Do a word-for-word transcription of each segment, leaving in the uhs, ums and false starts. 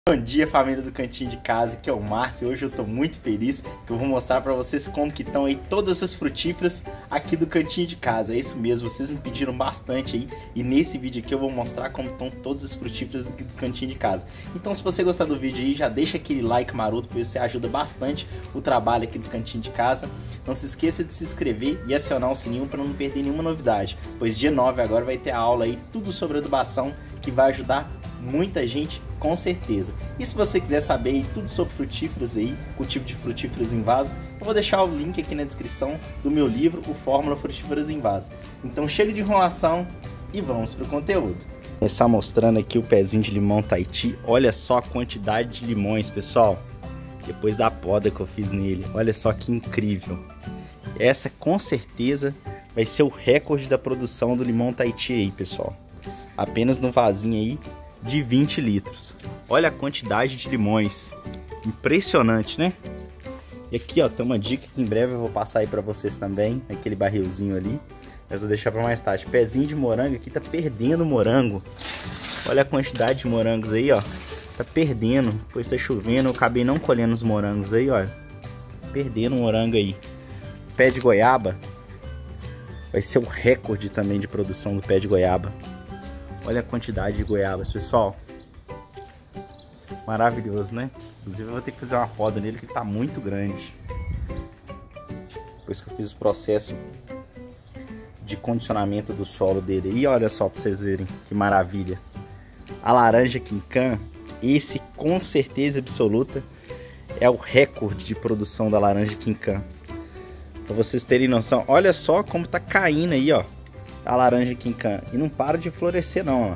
Bom dia, família do Cantinho de Casa, aqui é o Márcio. Hoje eu tô muito feliz que eu vou mostrar pra vocês como que estão aí todas as frutíferas aqui do Cantinho de Casa. É isso mesmo, vocês me pediram bastante aí e nesse vídeo aqui eu vou mostrar como estão todas as frutíferas aqui do Cantinho de Casa. Então se você gostar do vídeo aí, já deixa aquele like maroto, porque você ajuda bastante o trabalho aqui do Cantinho de Casa. Não se esqueça de se inscrever e acionar o sininho para não perder nenhuma novidade, pois dia nove agora vai ter a aula aí, tudo sobre adubação, que vai ajudar muita gente, com certeza. E se você quiser saber aí tudo sobre frutíferas aí, cultivo de frutíferas em vaso, eu vou deixar o link aqui na descrição do meu livro, o Fórmula Frutíferas em Vaso. Então chega de enrolação e vamos pro conteúdo. Vou começar mostrando aqui o pezinho de limão Tahiti. Olha só a quantidade de limões, pessoal. Depois da poda que eu fiz nele, olha só que incrível. Essa com certeza vai ser o recorde da produção do limão Tahiti aí, pessoal. Apenas no vasinho aí de vinte litros. Olha a quantidade de limões. Impressionante, né? E aqui, ó, tem uma dica que em breve eu vou passar aí pra vocês também. Aquele barrilzinho ali. Mas vou deixar pra mais tarde. Pezinho de morango aqui tá perdendo morango. Olha a quantidade de morangos aí, ó. Tá perdendo. Depois tá chovendo. Eu acabei não colhendo os morangos aí, ó. Perdendo morango aí. Pé de goiaba. Vai ser o recorde também de produção do pé de goiaba. Olha a quantidade de goiabas, pessoal. Maravilhoso, né? Inclusive eu vou ter que fazer uma poda nele que ele tá muito grande. Depois que eu fiz o processo de condicionamento do solo dele. E olha só pra vocês verem que maravilha. A laranja Quincan, esse com certeza absoluta é o recorde de produção da laranja Quincan. Pra vocês terem noção, olha só como tá caindo aí, ó, a laranja Quincan. E não para de florescer não, ó.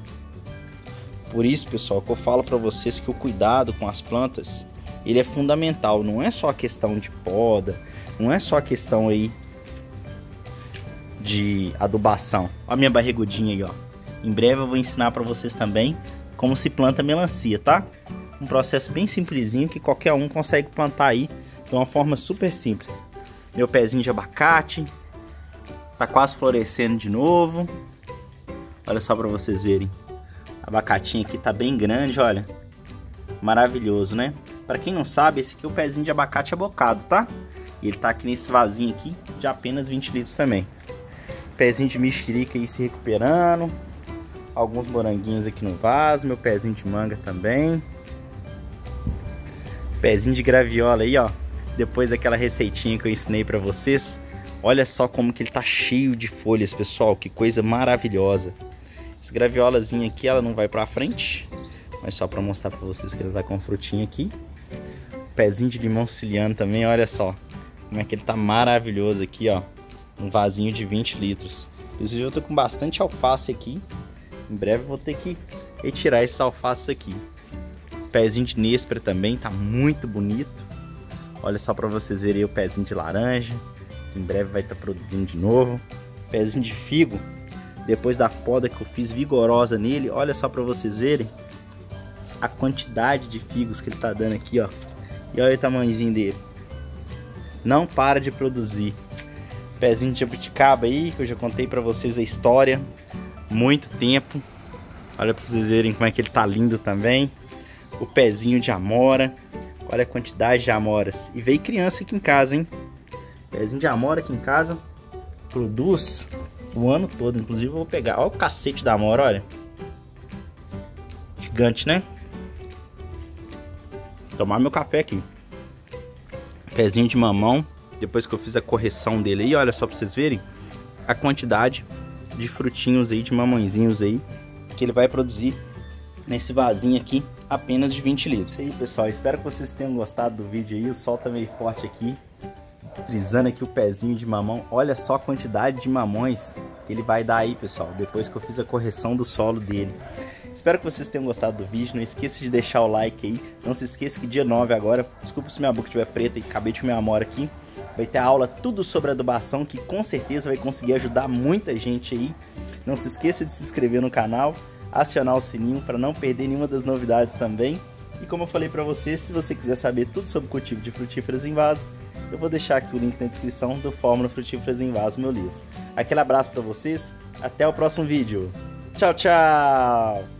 Por isso, pessoal, que eu falo pra vocês que o cuidado com as plantas, ele é fundamental. Não é só a questão de poda, não é só a questão aí de adubação. Ó a minha barrigudinha aí, ó. Em breve eu vou ensinar pra vocês também como se planta melancia, tá? Um processo bem simplesinho que qualquer um consegue plantar aí de uma forma super simples. Meu pezinho de abacate tá quase florescendo de novo. Olha só pra vocês verem. A abacatinha aqui tá bem grande, olha. Maravilhoso, né? Pra quem não sabe, esse aqui é o pezinho de abacate abocado, tá? E ele tá aqui nesse vasinho aqui de apenas vinte litros também. Pezinho de mexerica aí se recuperando. Alguns moranguinhos aqui no vaso. Meu pezinho de manga também. Pezinho de graviola aí, ó. Depois daquela receitinha que eu ensinei pra vocês. Olha só como que ele tá cheio de folhas, pessoal. Que coisa maravilhosa. Essa graviolazinha aqui, ela não vai pra frente. Mas só pra mostrar pra vocês que ela tá com frutinha aqui. Pezinho de limão siciliano também, olha só. Como é que ele tá maravilhoso aqui, ó. Um vasinho de vinte litros. Inclusive eu tô com bastante alface aqui. Em breve eu vou ter que retirar esses alfaces aqui. Pezinho de nêspera também, tá muito bonito. Olha só pra vocês verem o pezinho de laranja. Em breve vai estar produzindo de novo. Pezinho de figo. Depois da poda que eu fiz vigorosa nele. Olha só para vocês verem a quantidade de figos que ele tá dando aqui, ó. E olha o tamanhozinho dele. Não para de produzir. Pezinho de jabuticaba aí, que eu já contei para vocês a história. Muito tempo. Olha para vocês verem como é que ele tá lindo também. O pezinho de amora. Olha a quantidade de amoras. E veio criança aqui em casa, hein? Pezinho de amora aqui em casa produz o ano todo. Inclusive eu vou pegar. Olha o cacete da amora, olha. Gigante, né? Vou tomar meu café aqui. Pezinho de mamão. Depois que eu fiz a correção dele aí, olha só pra vocês verem a quantidade de frutinhos aí, de mamãezinhos aí, que ele vai produzir nesse vasinho aqui, apenas de vinte litros. Isso aí, pessoal. Espero que vocês tenham gostado do vídeo aí. O sol tá meio forte aqui. Frisando aqui o pezinho de mamão. Olha só a quantidade de mamões que ele vai dar aí, pessoal, depois que eu fiz a correção do solo dele. Espero que vocês tenham gostado do vídeo. Não esqueça de deixar o like aí. Não se esqueça que dia nove agora, desculpa se minha boca estiver preta e acabei de comer amora aqui, vai ter a aula tudo sobre adubação, que com certeza vai conseguir ajudar muita gente aí. Não se esqueça de se inscrever no canal, acionar o sininho para não perder nenhuma das novidades também. E como eu falei para vocês, se você quiser saber tudo sobre o cultivo de frutíferas em vaso, eu vou deixar aqui o link na descrição do Fórmula Frutíferas em Vaso, meu livro. Aquele abraço para vocês, até o próximo vídeo. Tchau, tchau!